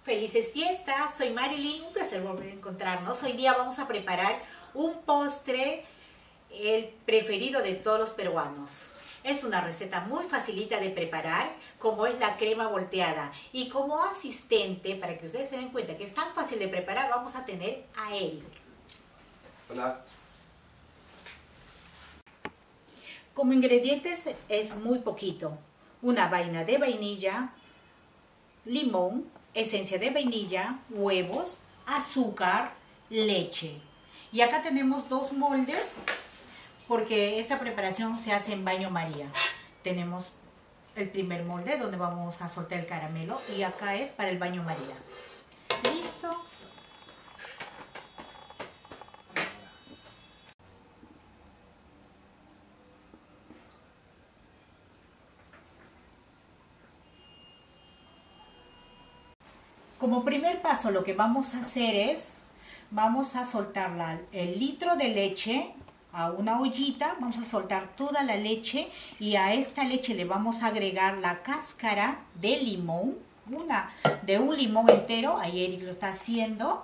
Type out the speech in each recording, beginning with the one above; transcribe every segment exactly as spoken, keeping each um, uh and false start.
Felices fiestas, soy Marilyn, un placer volver a encontrarnos. Hoy día vamos a preparar un postre, el preferido de todos los peruanos. Es una receta muy facilita de preparar, como es la crema volteada. Y como asistente, para que ustedes se den cuenta que es tan fácil de preparar, vamos a tener a Eric. Hola. Como ingredientes es muy poquito. Una vaina de vainilla, limón, esencia de vainilla, huevos, azúcar, leche. Y acá tenemos dos moldes porque esta preparación se hace en baño María. Tenemos el primer molde donde vamos a soltar el caramelo y acá es para el baño María. ¿Listo? Como primer paso lo que vamos a hacer es, vamos a soltar la, el litro de leche a una ollita, vamos a soltar toda la leche y a esta leche le vamos a agregar la cáscara de limón, una de un limón entero, ahí Eric lo está haciendo.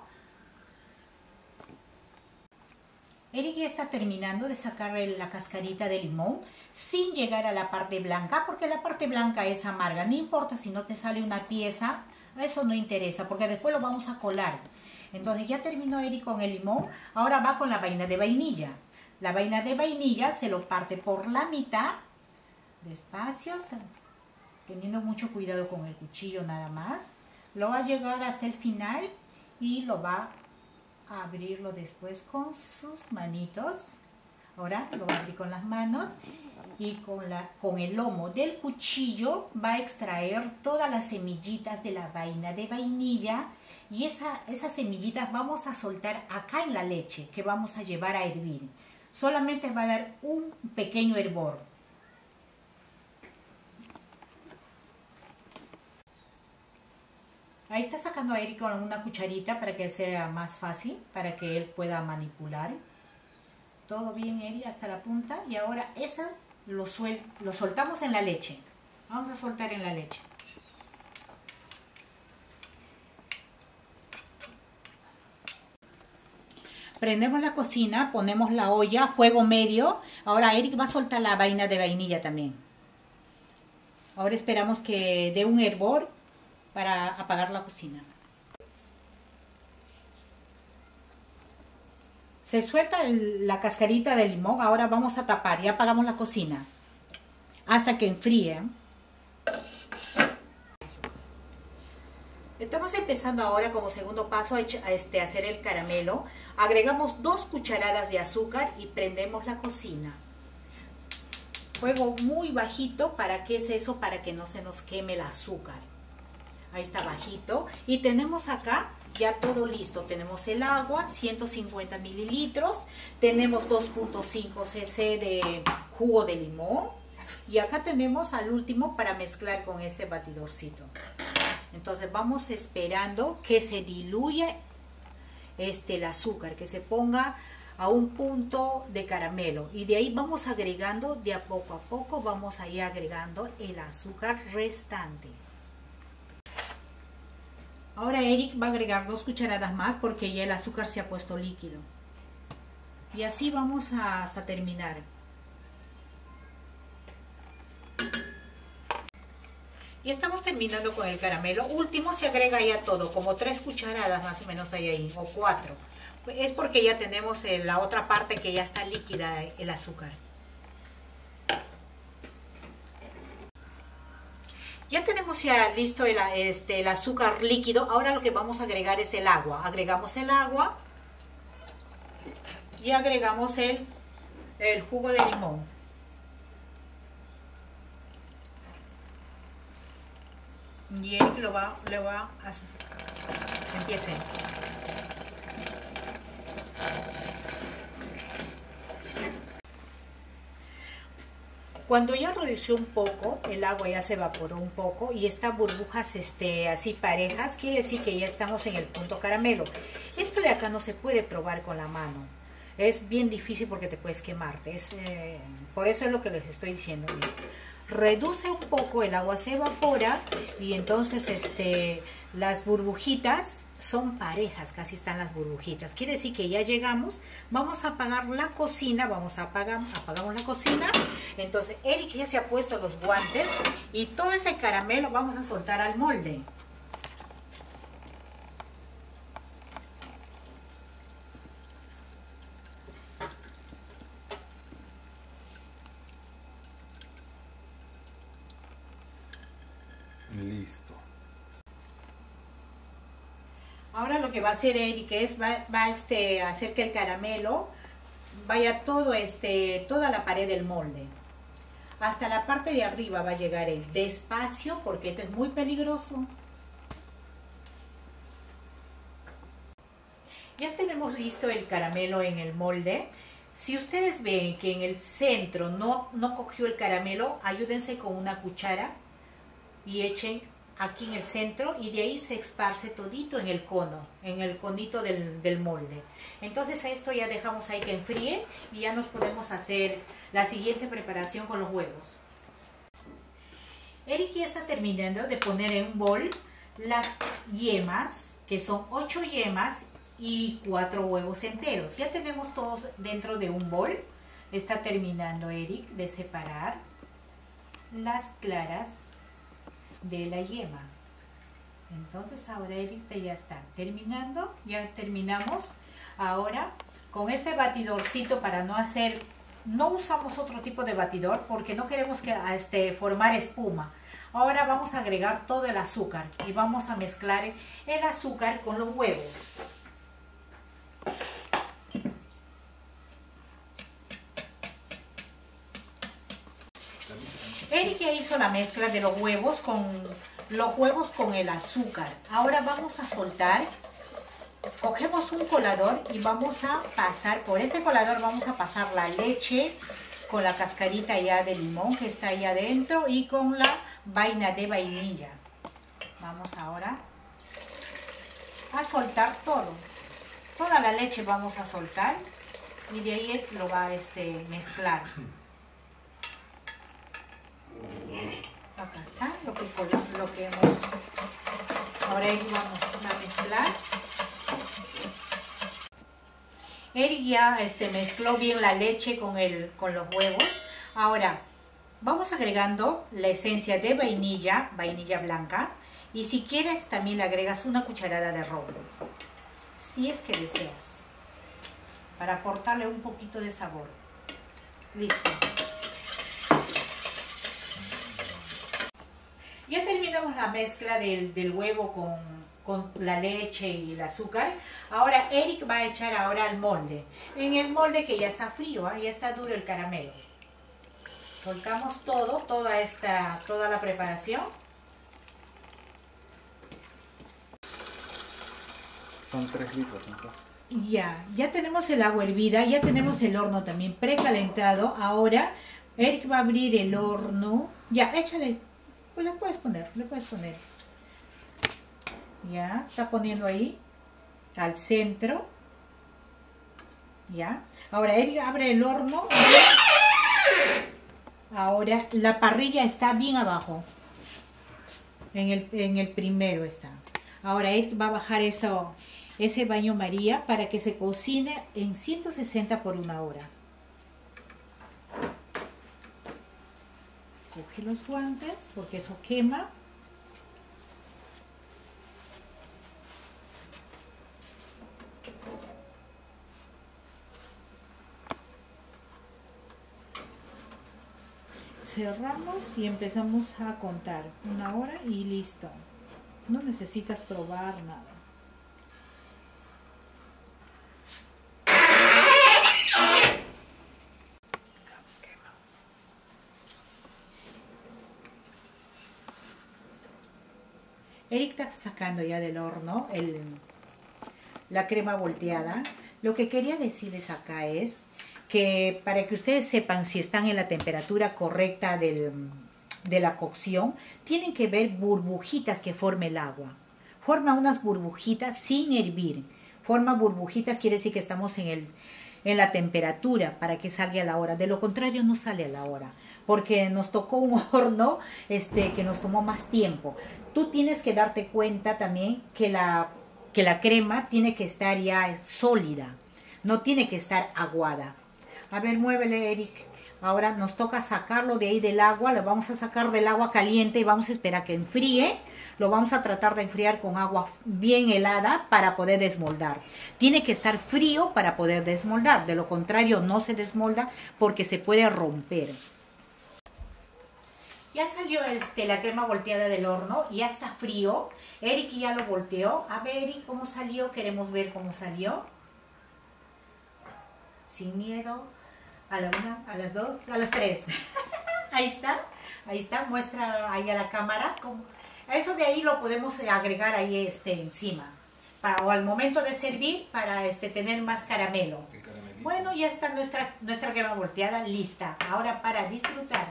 Eric ya está terminando de sacar la cascarita de limón sin llegar a la parte blanca, porque la parte blanca es amarga, no importa si no te sale una pieza. Eso no interesa porque después lo vamos a colar. Entonces ya terminó Eric con el limón. Ahora va con la vaina de vainilla. La vaina de vainilla se lo parte por la mitad. Despacio, teniendo mucho cuidado con el cuchillo nada más. Lo va a llegar hasta el final y lo va a abrirlo después con sus manitos. Ahora lo va a abrir con las manos y con, la, con el lomo del cuchillo va a extraer todas las semillitas de la vaina de vainilla y esa, esas semillitas vamos a soltar acá en la leche que vamos a llevar a hervir. Solamente va a dar un pequeño hervor. Ahí está sacando a Eric con una cucharita para que sea más fácil, para que él pueda manipular. Todo bien, Eric, hasta la punta. Y ahora esa lo, suel lo soltamos en la leche. Vamos a soltar en la leche. Prendemos la cocina, ponemos la olla a fuego medio. Ahora Eric va a soltar la vaina de vainilla también. Ahora esperamos que dé un hervor para apagar la cocina. Se suelta el, la cascarita de limón, ahora vamos a tapar y apagamos la cocina hasta que enfríe. Estamos empezando ahora como segundo paso a, a este, hacer el caramelo. Agregamos dos cucharadas de azúcar y prendemos la cocina. Fuego muy bajito, ¿para qué es eso? Para que no se nos queme el azúcar. Ahí está bajito y tenemos acá ya todo listo. Tenemos el agua, ciento cincuenta mililitros, tenemos dos punto cinco cc de jugo de limón y acá tenemos al último para mezclar con este batidorcito. Entonces vamos esperando que se diluya este, el azúcar, que se ponga a un punto de caramelo y de ahí vamos agregando de a poco a poco, vamos a ir agregando el azúcar restante. Ahora Eric va a agregar dos cucharadas más porque ya el azúcar se ha puesto líquido. Y así vamos a, hasta terminar. Y estamos terminando con el caramelo. Último se agrega ya todo, como tres cucharadas más o menos hay ahí, o cuatro. Es porque ya tenemos la otra parte que ya está líquida el azúcar. Ya tenemos ya listo el, este, el azúcar líquido. Ahora lo que vamos a agregar es el agua. Agregamos el agua y agregamos el, el jugo de limón. Y Eric lo va, lo va a hacer. Empiece. Cuando ya redució un poco, el agua ya se evaporó un poco y estas burbujas este, así parejas, quiere decir que ya estamos en el punto caramelo. Esto de acá no se puede probar con la mano. Es bien difícil porque te puedes quemarte. Es, eh, por eso es lo que les estoy diciendo. reduce un poco, el agua se evapora y entonces este, las burbujitas son parejas, casi están las burbujitas. Quiere decir que ya llegamos, vamos a apagar la cocina, vamos a apagar, apagamos la cocina. Entonces Eric ya se ha puesto los guantes y todo ese caramelo vamos a soltar al molde. Listo. Ahora lo que va a hacer Eric es va, va este, a hacer que el caramelo vaya todo este, toda la pared del molde. Hasta la parte de arriba va a llegar él. Despacio porque esto es muy peligroso. Ya tenemos listo el caramelo en el molde. Si ustedes ven que en el centro no, no cogió el caramelo, ayúdense con una cuchara y echen aquí en el centro y de ahí se esparce todito en el cono, en el conito del, del molde. Entonces esto ya dejamos ahí que enfríe y ya nos podemos hacer la siguiente preparación con los huevos. Eric ya está terminando de poner en un bol las yemas, que son ocho yemas y cuatro huevos enteros. Ya tenemos todos dentro de un bol. Está terminando Eric de separar las claras de la yema. Entonces ahora Eric ya está terminando, ya terminamos. Ahora con este batidorcito, para no hacer, no usamos otro tipo de batidor porque no queremos que este, formar espuma. Ahora vamos a agregar todo el azúcar y vamos a mezclar el azúcar con los huevos. Eric ya hizo la mezcla de los huevos con los huevos con el azúcar. Ahora vamos a soltar. Cogemos un colador y vamos a pasar, por este colador vamos a pasar la leche con la cascarita ya de limón que está ahí adentro y con la vaina de vainilla. Vamos ahora a soltar todo. Toda la leche vamos a soltar y de ahí lo va a este, mezclar. Acá está lo que, lo que hemos. Ahora vamos a mezclar. Eric ya este, mezcló bien la leche con, el, con los huevos. Ahora vamos agregando la esencia de vainilla, vainilla blanca. Y si quieres también le agregas una cucharada de ron, si es que deseas, para aportarle un poquito de sabor. Listo. Ya terminamos la mezcla del, del huevo con, con la leche y el azúcar. Ahora Eric va a echar ahora al molde. En el molde que ya está frío, ¿eh? Ya está duro el caramelo. Soltamos todo, toda, esta, toda la preparación. Son tres litros entonces. Ya, ya tenemos el agua hervida, ya tenemos el horno también precalentado. Ahora Eric va a abrir el horno. Ya, échale. Pues le puedes poner, le puedes poner. Ya, está poniendo ahí al centro. Ya. Ahora Eric abre el horno. Ahora la parrilla está bien abajo. En el, en el primero está. Ahora Eric va a bajar eso, ese baño María para que se cocine en ciento sesenta por una hora. Coge los guantes porque eso quema. Cerramos y empezamos a contar una hora y listo. No necesitas probar nada. Eric está sacando ya del horno el, la crema volteada. Lo que quería decirles acá es que para que ustedes sepan si están en la temperatura correcta del, de la cocción, tienen que ver burbujitas que forme el agua. Forma unas burbujitas sin hervir. Forma burbujitas, quiere decir que estamos en el, en la temperatura para que salga a la hora. De lo contrario no sale a la hora, porque nos tocó un horno este, que nos tomó más tiempo. Tú tienes que darte cuenta también que la, que la crema tiene que estar ya sólida, no tiene que estar aguada. A ver, muévele, Eric. Ahora nos toca sacarlo de ahí del agua, lo vamos a sacar del agua caliente y vamos a esperar que enfríe. Lo vamos a tratar de enfriar con agua bien helada para poder desmoldar. Tiene que estar frío para poder desmoldar, de lo contrario no se desmolda porque se puede romper. Ya salió este, la crema volteada del horno, ya está frío. Eric ya lo volteó. A ver, Eric, ¿cómo salió? Queremos ver cómo salió. Sin miedo. A la una, a las dos, a las tres. Ahí está, ahí está. Muestra ahí a la cámara cómo. Eso de ahí lo podemos agregar ahí este, encima. Para, o al momento de servir para este, tener más caramelo. Bueno, ya está nuestra, nuestra crema volteada lista. Ahora para disfrutar.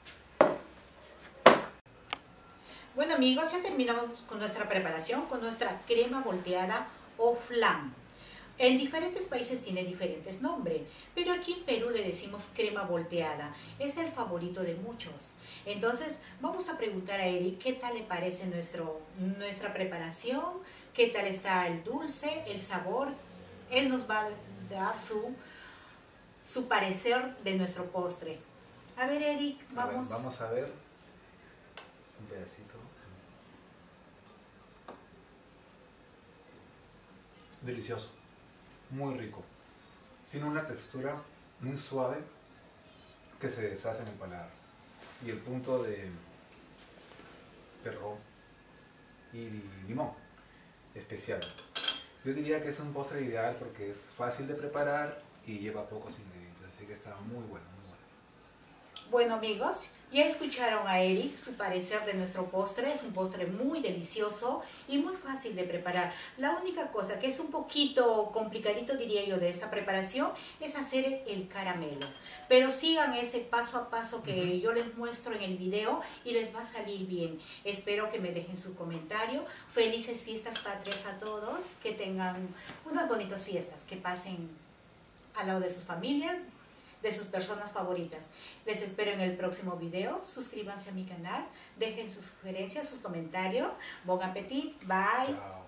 Bueno amigos, ya terminamos con nuestra preparación, con nuestra crema volteada o flan. En diferentes países tiene diferentes nombres, pero aquí en Perú le decimos crema volteada. Es el favorito de muchos. Entonces vamos a preguntar a Eric qué tal le parece nuestro, nuestra preparación, qué tal está el dulce, el sabor. Él nos va a dar su, su parecer de nuestro postre. A ver Eric, vamos. A ver, vamos a ver un pedacito. Delicioso, muy rico. Tiene una textura muy suave que se deshace en el paladar. Y el punto de perro y limón especial. Yo diría que es un postre ideal porque es fácil de preparar y lleva pocos ingredientes, así que está muy bueno, muy bueno. Bueno amigos, ya escucharon a Eric su parecer de nuestro postre. Es un postre muy delicioso y muy fácil de preparar. La única cosa que es un poquito complicadito, diría yo, de esta preparación es hacer el caramelo. Pero sigan ese paso a paso que uh-huh. yo les muestro en el video y les va a salir bien. Espero que me dejen su comentario. Felices fiestas patrias a todos. Que tengan unas bonitas fiestas. Que pasen al lado de sus familias, de sus personas favoritas. Les espero en el próximo video. Suscríbanse a mi canal, dejen sus sugerencias, sus comentarios. Bon appetit, bye. Chao.